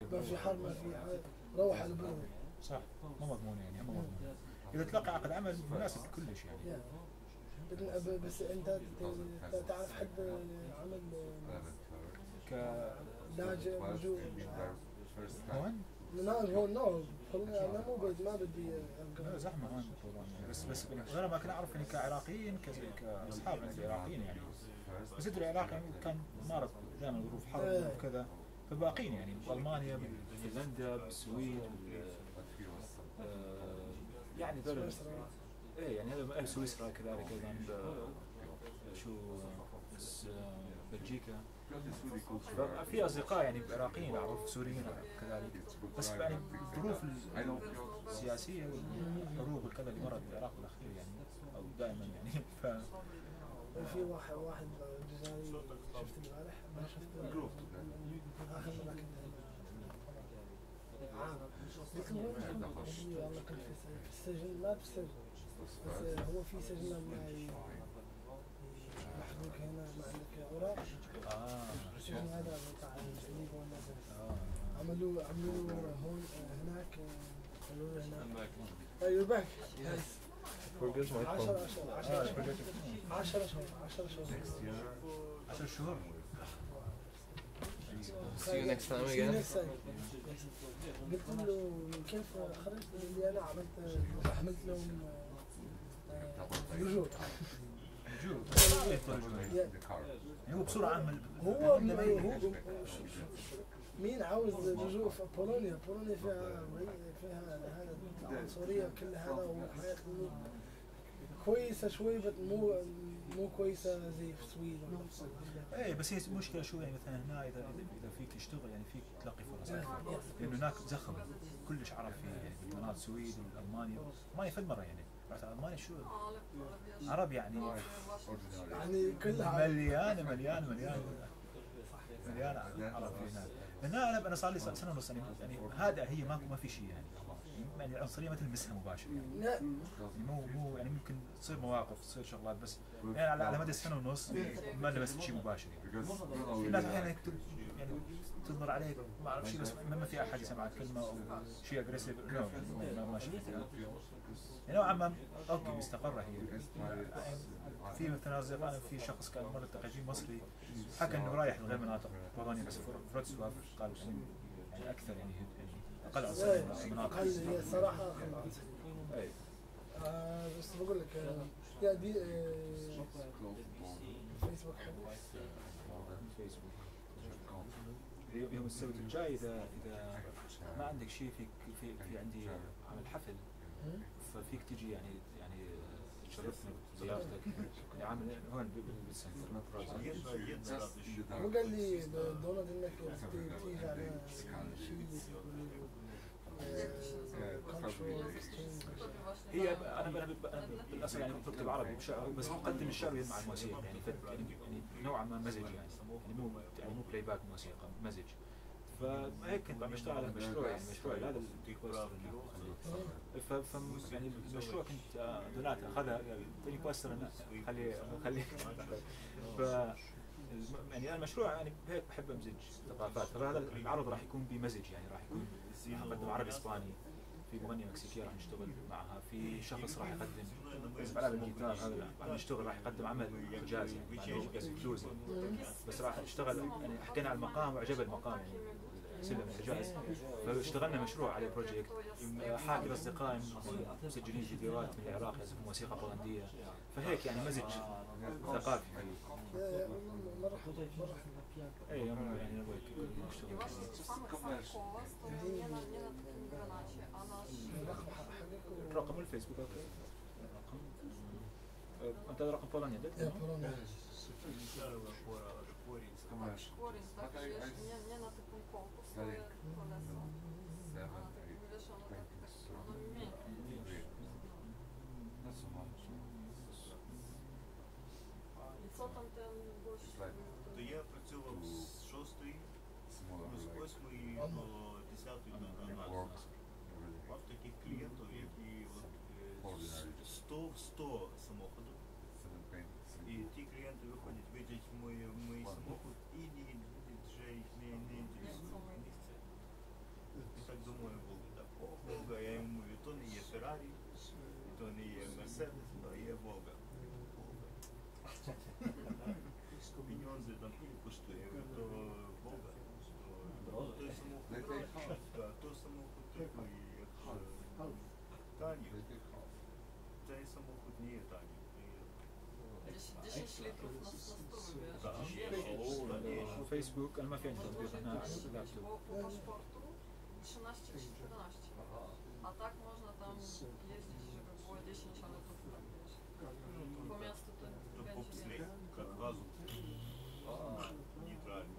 ما في حرب ما في حاجة، روح على البلد. صح، مو مضمون يعني، مو مضمون. إذا تلقى عقد عمل مناسب كلش يعني. بس أنت تعرف حد عمل ك لاجئ لجوء هون؟ لا هو أنا مو ما بدي لا زحمة هون بولونيا، بس غير ما كنا أعرف يعني كعراقيين كأصحاب عندي عراقيين يعني، بس يدري العراق يعني كان مارس دائما ظروف حرب وكذا، فباقين يعني بألمانيا بفنلندا بالسويد يعني ذول ايه يعني هذا سويسرا كذلك ايضا شو بس بلجيكا، في اصدقاء يعني عراقيين اعرف سوريين كذلك، بس يعني الظروف السياسيه والحروب وكذا اللي مرت بالعراق بالاخير يعني او دائما يعني في واحد جزائري شفت البارح ما شفت اخر مره كنت قلت له والله كنت في السجن، لا في السجن بس هو في سجن لما محبوك هنا ما عندك اوراق. السجن هذا بتاع الجنيف والناس عملوا هون هناك قالوا له هناك ايوه باك 10 شهور See you next time again. قلت له كيف خرجت اللي انا عملت لهم رجوع هو بصورة عامة هو مين عاوز لجوء في بولونيا فيها هذا العنصرية كل هذا وحياة كويسة شوي بس مو كويسة زي في السويد. ايه بس هي مشكلة شوي يعني مثلا هنا اذا فيك تشتغل يعني فيك تلاقي فرص اكثر، لانه هناك زخم كلش عرب في يعني مناطق السويد والمانيا في المرة يعني رحت المانيا شو عرب يعني كلها مليانة عرب هناك. انا صار لي سنة ونص يعني هذا هي ما في شيء يعني العنصرية ما تلمسها مباشرة يعني مو يعني ممكن تصير مواقف تصير شغلات بس يعني على مدى سنة ونص ما لمست شيء مباشر يعني. الناس احيانا يعني تنظر عليك ما اعرف شيء بس ما في احد يسمع كلمة او شيء اجريسيف ما شفتها يعني نوعا ما اوكي مستقرة هي. في مثلا اصدقائنا في شخص كان مرة التقيت مصري حكى انه رايح لغير مناطق بولونيا بس فراتسواف قال يعني اكثر يعني اقل عنصرية مناطق. هي الصراحة اقل عنصرية. بس بقول لك يا دي فيسبوك يوم السبت الجاي اذا ما عندك شيء في عندي عمل حفل ففيك تجي يعني تشرفنا بزيارتك يعني عامل هون بالسنتر. هو قال لي دونالد انك تيجي على شيء هي انا بالاصل يعني بكتب عربي بس مقدم الشعبي مع الموسيقى يعني نوعا ما مزج يعني مو بلاي باك موسيقى مزج. فهيك كنت عم بشتغل على مشروع يعني مشروع هذا الديكوستر يعني المشروع كنت دونات اخذها الديكوستر خليه ف يعني المشروع يعني هيك بحب امزج ثقافات. فهذا العرض راح يكون بمزج يعني راح يكون يقدم عربي اسباني، في مغنية مكسيكية راح نشتغل معها، في شخص راح يقدم على الجيتار هذا راح نشتغل راح يقدم عمل حجازي يعني بلوز بس راح نشتغل يعني حكينا على المقام وعجب المقام يعني سلم الحجاز فاشتغلنا مشروع عليه بروجكت حاكي الاصدقاء مسجلين فيديوهات من العراق يعزفون موسيقى بولندية فهيك يعني مزج ثقافي. اي يعني نبغى رقم الفيسبوك اوكي انت رقم بولونيا ده؟ То я працював з 6-ї, з 8-ї до 10-ї на нас. Мав таких клієнтів, які 100 самоходів. І ті клієнти виходять, видять мій самохід і вже їх не інтересує місце. pieniądze tam kosztuje, to Boga. To jest samochód, to samochód taki jak tani. Ten samochód nie jest tani. 10 litrów na stół, wiesz? Tak. Facebook, ale ma fajny tadbir na laptop. Po paszportu 13 czy 14. A tak można tam jeździć, żeby było 10, ale to tak wiesz. Po miastu to To będzie popslej, więcej. jak gazu. Нейтральный.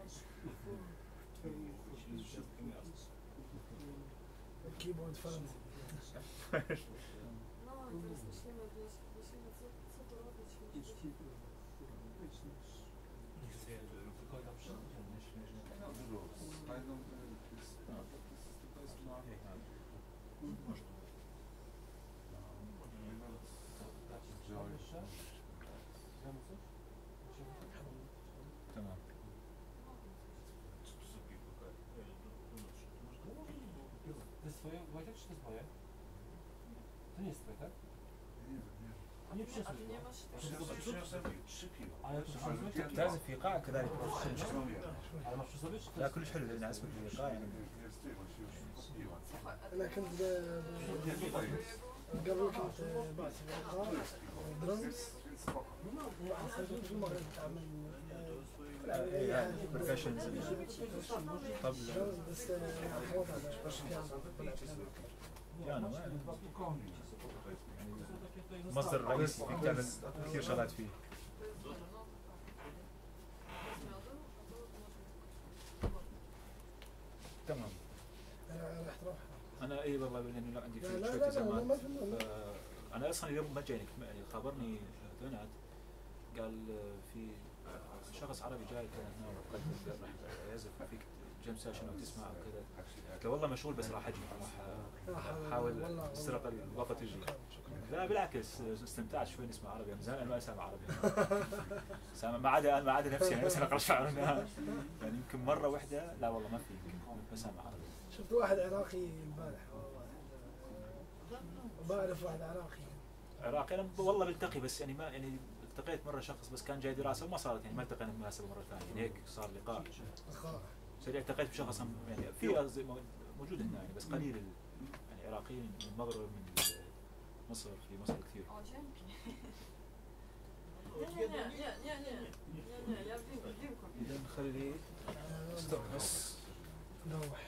Через wszystkie miasta. Keyboard Francji. No i teraz myślimy, wiesz, co to robić. Tamam. To jest twoje, Wojtek, czy to jest moje? To nie jest twoje, tak? Nie A przyniosłeś ty go. nie masz Ale to przyniosłeś? لازم في قاع كذلك. Ale masz przy sobie, czy to لا jest... كلش حلو لان اسمه في قاع يعني. Słuchaj, a ty أنا كنت قبل كنت بعزف الإيقاع درمز وعزفت في المغرب تعمل بركشنز طبلة بس حوض على بيانو بيانو مصدر رئيسي فيك تعمل كثير شغلات فيه. تمام. راح تروح انا اي والله لانه لا عندي لا شويه لا لا التزامات. ما في المهم. انا اصلا اليوم ما جايني يعني خبرني دونات قال في شخص عربي جاي كان هنا وقدم راح يعزف فيك جيم سيشن او تسمع او كذا. قلت له والله مشغول بس راح اجي راح احاول استرق الوقت يجي. لا بالعكس استمتعت شوي نسمع عربي من زمان انا ما اسمع عربي. ما عدا نفسي يعني بس انا اقرا شعر يعني يمكن مره واحده لا والله ما في يمكن بس اسمع عربي. شفت واحد عراقي البارح بعرف واحد عراقي انا والله بلتقي بس يعني ما يعني التقيت مره شخص بس كان جاي دراسه وما صارت يعني ما التقينا بمناسبه مره ثانيه يعني هيك صار لقاء. سريع التقيت بشخص يعني في موجود هنا يعني بس قليل يعني عراقيين من المغرب من مصر في مصر كثير. O, dzięki. Nie, ja wiem kopię. إذا نخلي ستوب بس نروح.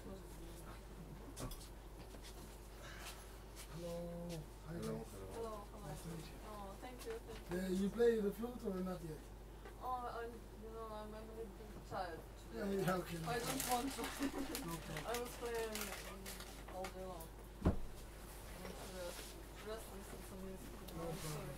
Hello. Hello. Oh, thank you. You play the flute or not yet? Oh, I'm a little child. Yeah, okay. I don't want to. Okay. I was playing all day long. I want to rest, listen to some music. No problem.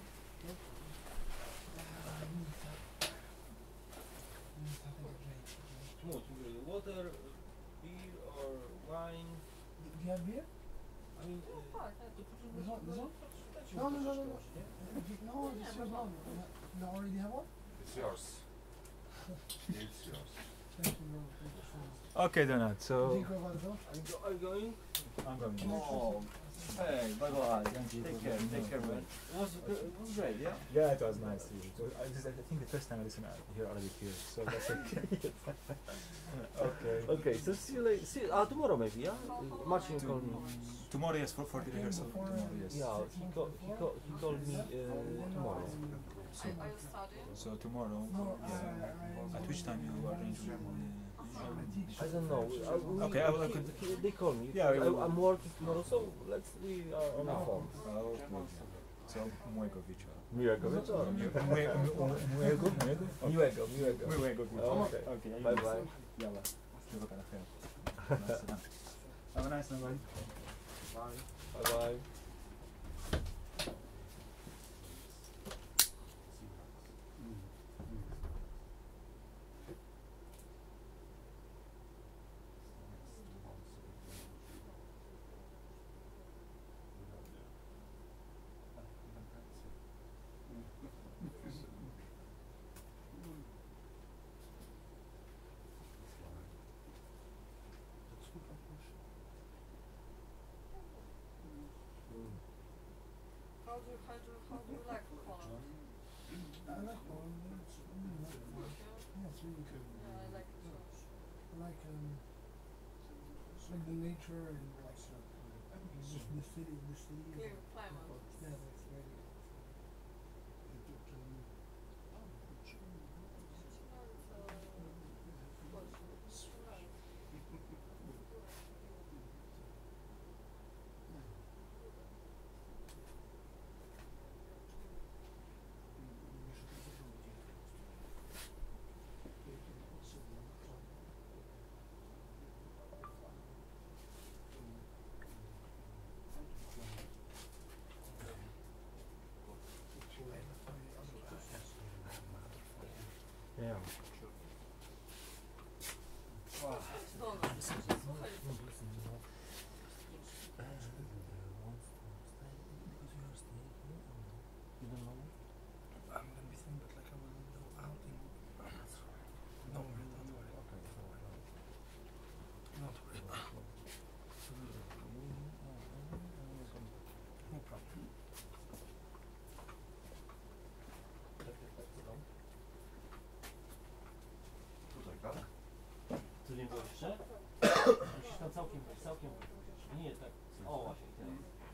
Smooth. Water, beer or wine? Do you have beer? I mean, Tak, This one? This one? No, no, no, no. No, it's your mom. You already have one? It's yours. It's yours. Thank you, bro. Thank you so much. اوكي دونات سو Think about it, are you going? I'm going. Oh, hey, bye bye. Thank you. Take care, man. It was great, yeah? Yeah, it was nice. I think the first time I listened to hear Arabic here, so that's okay. Okay. Okay, so see you later. Tomorrow maybe, yeah? Marcin called me. Tomorrow, yes, for the rehearsal. Tomorrow, yes. Yeah, he called me tomorrow. Are you studying? So tomorrow, yeah. At which time you arrange? I don't know. Okay, I will. They call me. Yeah, I'm working tomorrow, so we are on the phone. So miłego wieczoru. Miłego wieczoru. Miłego Miłego. wieczoru. Okay. Okay. Bye bye. يلا اشوفك على خير. مع السلامة. Have a nice night. Bye bye. How do you like Poland? I like one. That's really cool. Yeah, I like it so much. I like the nature and like just the city. Clear climate. Yeah, that's very good. Yeah. Słuchaj, I'm gonna be thin, but like I will go out in. Don't worry. Not worry. No problem. Tutaj, tak? Tu nie było jeszcze? Musisz tam całkiem wejść. Nie, tak. O, właśnie, teraz.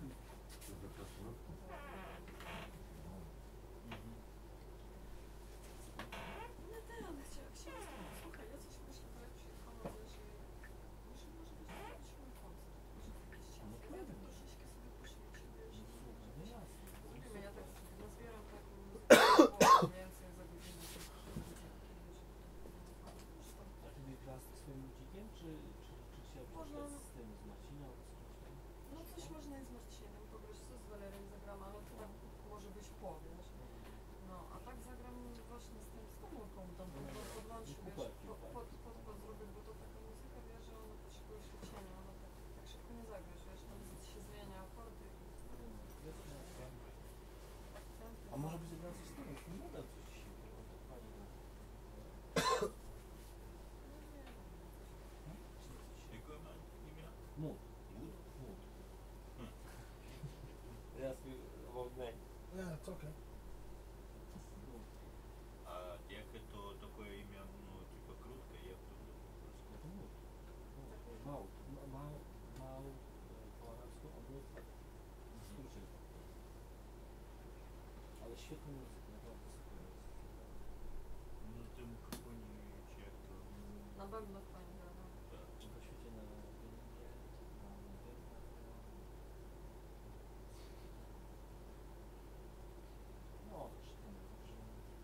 no ten, chciałam, słuchaj, ja coś myślę, bo jak przyjechałam, wiesz, może być jakiś mój koncert, może jakieś ciasto. Ja tak troszeczkę sobie poświęcę, wiesz, zrobimy, ja tak nazbieram taką mniej więcej za godzinę. A ty byś grała z swoim ludzikiem, czy chciałbyś Można. grać z tym, z Marciną, z kimś tam? No coś można i z Marcinem, pograć co z Walerem zagram, ale to tak może być po, wiesz. No, a tak zagram właśnie z komórką tam podłączy, wiesz, pod zrobić, bo to taka muzyka, wiesz, że ona potrzebuje świecenia, ona tak szybko nie zagrasz, wiesz, tam się zmienia akordy. A może byś zagrała coś z tym, ten model coś dzisiaj było, tak fajnie. Jakie ma imię? Mód. Муд? Ja swój wodnej. Yeah, it's okay. А як это такое имя, ну, типа круткое, як тут по-польски? Mód. Małd. Małd po arabsku, a mód tak. W skrócie. Ale świetny muzyk, naprawdę super jest. На тим фоні чи як то? Na bębnach pani gra, no. Так. Po świecie na Węgrzech, na Węgrzech. No, też ten, że...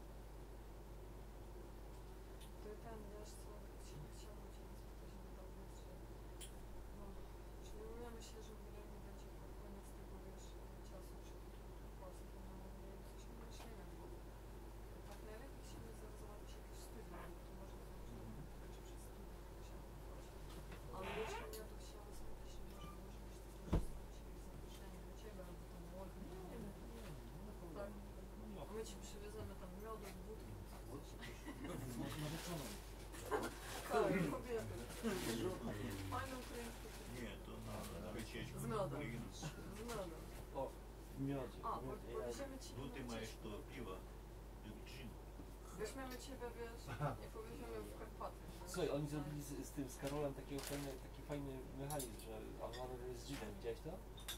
To i ten, wiesz co, chciałam cię zapytać niedawno, czy nie umawiamy się, że nie będzie koniec tego, wiesz, czasu, czy Polski, to nie mówię, coś nie myślimy, bo tak najlepiej się nie załatwić jakieś studia, bo to może być, że przez studia musiałam wchodzić. Ale wiesz, ja to chciałam spytać się, może byś to też zrobić zaproszenie do ciebie, albo tam Olgi, nie wiem, tak? A my ci przywieziemy tam miodek, wódki, Narzeczoną. tak, kobiety. Fajną ukraińską kobietę. Ні, то на вечечку. З медом. Україну. Z medem. O, w miodzie. A, w miodzie. powieziemy ci Ну ти маєш то пиво, джин. Weźmiemy ciebie, wiesz, i powieziemy w Karpaty. Słuchaj, oni zrobili z tym, z Karolem taki fajny mechanizm, że on jest z dżinem. Widziałeś to?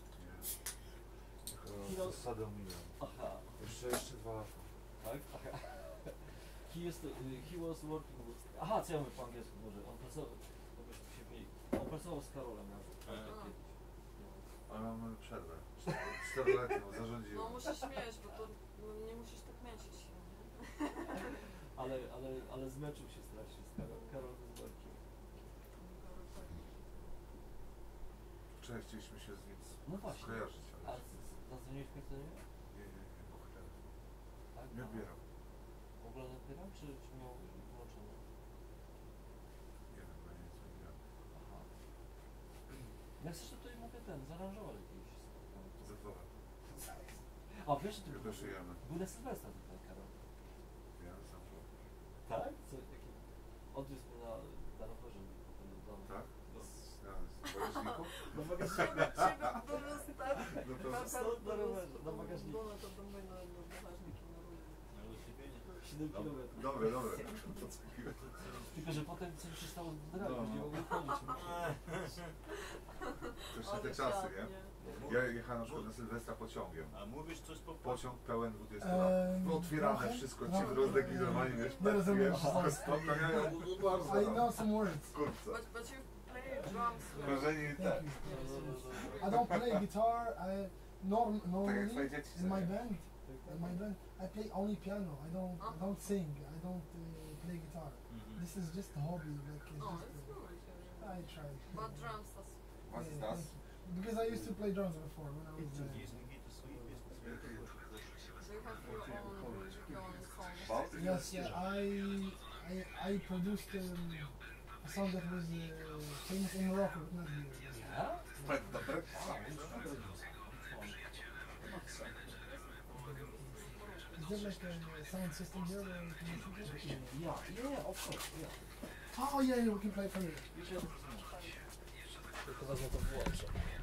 Kino... Zasadę omijam. Aha. Jeszcze 2 lata. Tak? Aha. He was working with... Aha, co ja mówię po angielsku może? On pracował z Karolem razem. A. Ale mamy przerwę. 4-letnią zarządziłem. No musisz śmieć, bo to no, nie musisz tak męczyć się, nie? Ale zmęczył się strasznie z Karol was working. Wczoraj chcieliśmy się z nim No właśnie. skojarzyć, A ale zadzwoniłeś mnie to nie? nie, po chwilę. Tak? Nie odbieram. W ogóle nie odbieram, czy miał włączone? Nie wiem, bo nie dzwoniłem. Aha. Jak chcesz, to tutaj mogę zaaranżować jakieś spotkanie. Za 2 lata. A wiesz, że ty Tylko żyjemy. był na Sylwestra tutaj, Karol. Ja sam to. Tak? Co, taki... Odwiózł mnie na rowerze potem do domu. Tak? Ja, z bagażniku? No Ciebie dowiózł, tak? No to Stąd na rowerze, na bagażniku. Было то домой на багажнике на руле. На велосипеді? 7 km. Dobre, dobre. To co chwilę. Tylko, że potem coś się stało z drogą, nie mogłem chodzić. To jeszcze te czasy, nie? Ja jechałem na przykład na Sylwestra pociągiem. A mówisz coś po polsku? Pociąg pełen 20 lat. Otwierane trochę? wszystko, No. ci rozdeki normalnie, wiesz, Nie rozumiem. wszystko spokojnie, bardzo I know some words. kurczę. But you play drums. Wrażenie i tak. Thank you. I don't play guitar. Tak Normally jak twoje dzieci in my sobie. band. I play only piano. I don't sing. I don't play guitar. This is just a hobby. Like it's Oh, just, it's good. I try. But drums, that's What's Yeah, that? thank you. Because I used to play drums before when I was. Песенки-то свои, песни свои. Do you have your own songs? About it? Yes, yeah. I produced a song that was famous in Morocco, but not here. Ja? Dobre? Is there like a sound system here where we can listen to it? Yeah, of course, yeah. Oh yeah, we can play from here. You can... Tylko wezmę to włączę.